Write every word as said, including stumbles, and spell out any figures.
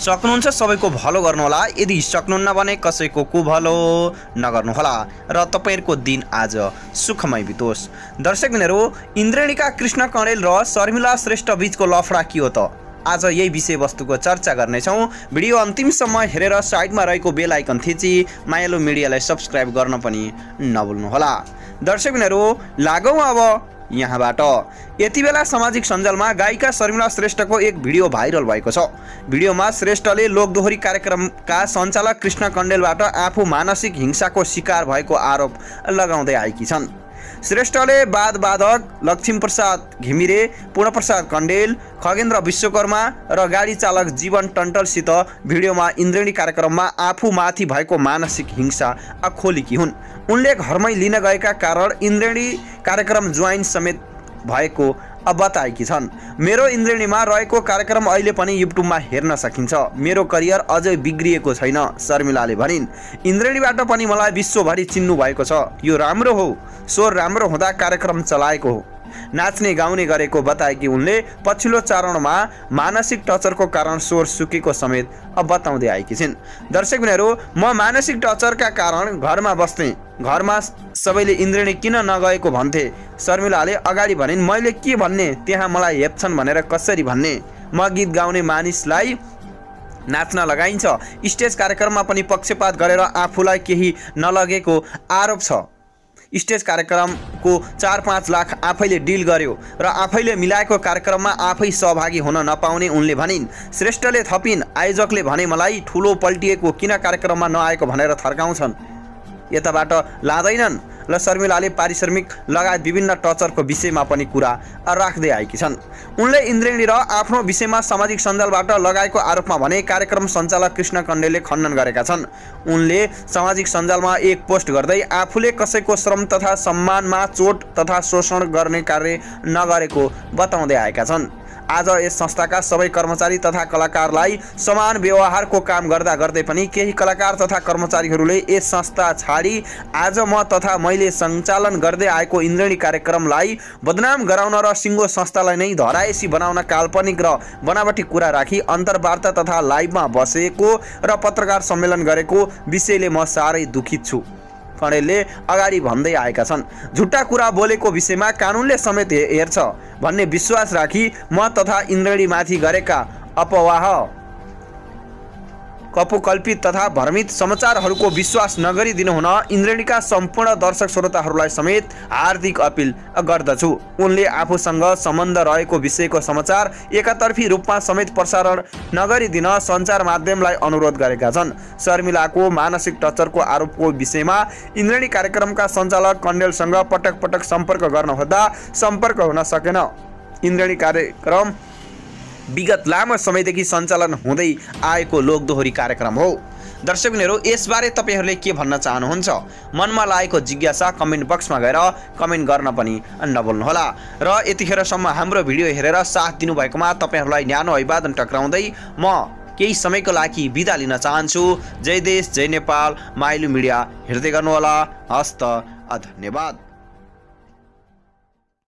सक्नुहुन्छ सबैको भलो गर्नुहोला, यदि सक्नुहुन्न भने कसैको कुभलो नगर्नुहोला र तपाईहरुको दिन आज सुखमय बितोस्। दर्शकबिनहरु, इन्द्रेणीका कृष्ण कणेल र शर्मिला श्रेष्ठ बीचको लफडा के हो त? आज यही विषयवस्तुको चर्चा गर्नेछौँ। भिडियो अन्तिमसम्म हेरेर साइडमा रहेको बेल आइकन थिची मायालु मिडियालाई सब्स्क्राइब गर्न पनि नभुल्नुहोला। दर्शकबिनहरु, लागौं अब यहाँबाट। यति बेला सामाजिक सञ्जालमा गायिका शर्मिला श्रेष्ठको एक भिडियो भाइरल भएको छ। भिडियोमा श्रेष्ठले लोकदोहोरी कार्यक्रमका सञ्चालक कृष्ण कण्डेलबाट आफू मानसिक हिंसाको शिकार भएको आरोप लगाउँदै आएकी छन्। श्रेष्ठले वादवादक लक्ष्मीप्रसाद घिमिरे, पूर्णप्रसाद कण्डेल, खगेन्द्र विश्वकर्मा र गाडी चालक जीवन टन्टलसित भिडियोमा इन्द्रेणी कार्यक्रममा आफूमाथि भएको मानसिक हिंसा खोलेकी हुन्। उनले घरमै लिन गएका कारण इन्द्रेणी कार्यक्रम ज्वाइन समेत भएको बताएकी छन्। मेरो इन्द्रेणीमा रहेको कार्यक्रम अहिले पनि युट्युबमा हेर्न सकिन्छ। मेरो करियर अझै बिग्रिएको छैन, शर्मिलाले भनिन्। इन्द्रेणीबाट पनि मलाई विश्वभरि चिन्नु भएको छ। यो राम्रो हो, स्वर राम्रो हुँदा कार्यक्रम चलाएको हो। नाच्ने गाउने गरेको बताएकी उनले पछिल्लो चरणमा मानसिक टर्चरको कारण स्वर सुकेको समेत बताउँदै आएकी छिन्। दर्शकबिनहरु, म मानसिक टर्चरका कारण घरमा बस्थे, घरमा सबैले इन्द्रेणी किन नगएको भन्थे। शर्मिलाले अगाडि भनिन्, मैले के भन्ने, त्यहाँ मलाई हेप्छन् भनेर कसरी भन्ने। म गीत गाउने मानिसलाई नाच्न लगाइन्छ। स्टेज कार्यक्रममा पनि पक्षपात गरेर आफूलाई केही नलगेको आरोप छ। स्टेज कार्यक्रमको चार पाँच लाख आफैले डिल गर्यो र आफैले मिलाएको कार्यक्रममा आफै सहभागी हुन नपाउने उनले भनिन्। श्रेष्ठले थपिन्, आयोजकले भने मलाई ठुलो पल्टिएको किन कार्यक्रममा नआएको भनेर थर्काउँछन्, यताबाट लाँदैनन्। र शर्मिलाले पारिश्रमिक लगायत विभिन्न टर्चरको विषयमा पनि कुरा राख्दै आएकी छन्। उनले इन्द्रेणी र आफ्नो विषयमा सामाजिक सञ्जालबाट लगाएको आरोपमा भने कार्यक्रम सञ्चालक कृष्ण कण्डेलले खण्डन गरेका छन्। उनले सामाजिक सञ्जालमा एक पोस्ट गर्दै आफूले कसैको श्रम तथा सम्मानमा चोट तथा शोषण गर्ने कार्य नगरेको बताउँदै आएका छन्। आज यस संस्थाका सबै कर्मचारी तथा कलाकारलाई समान व्यवहारको काम गर्दा गर्दै पनि केही कलाकार तथा कर्मचारीहरूले यस संस्था छाडी आज म तथा मैले सञ्चालन गर्दै आएको इन्द्रेणी कार्यक्रमलाई बदनाम गराउन र सिङ्गो संस्थालाई नै धराएसी बनाउन काल्पनिक र बनावटी कुरा राखी अन्तर्वार्ता तथा लाइभमा बसेको र पत्रकार सम्मेलन गरेको विषयले म साह्रै दुखित छु, कणेलले अगाडि भन्दै आएका छन्। झुट्टा कुरा बोलेको विषयमा कानुनले समेत हेर्छ भन्ने विश्वास राखी म तथा इन्द्रेणीमाथि गरेका अपवाह, कपोकल्पित तथा भ्रमित समाचारहरूको विश्वास नगरिदिनु हुन इन्द्रेणीका सम्पूर्ण दर्शक श्रोताहरूलाई समेत हार्दिक अपील गर्दछु। उनले आफूसँग सम्बन्ध रहेको विषयको समाचार एकातर्फी रूपमा समेत प्रसारण नगरिदिन सञ्चार माध्यमलाई अनुरोध गरेका छन्। शर्मिलाको मानसिक टर्चरको आरोपको विषयमा इन्द्रेणी कार्यक्रमका सञ्चालक कण्डेलसँग पटक पटक सम्पर्क गर्न खोज्दा सम्पर्क हुन सकेन। इन्द्रेणी कार्यक्रम विगत लामो समयदेखि सञ्चालन हुँदै आएको लोकदोहोरी कार्यक्रम हो। दर्शकबिनहरु, यसबारे तपाईहरूले के भन्न चाहनुहुन्छ? मनमा लागेको जिज्ञासा कमेन्ट बक्समा गएर कमेन्ट गर्न पनि नभुल्नुहोला। र यतिखेरसम्म हाम्रो भिडियो हेरेर साथ दिनुभएकोमा तपाईहरूलाई न्यानो अभिवादन टक्राउँदै म केही समयको लागि बिदा लिन चाहन्छु। जय देश, जय नेपाल। मायालु मिडिया हेर्दै गर्नुहोला। हस्त, धन्यवाद।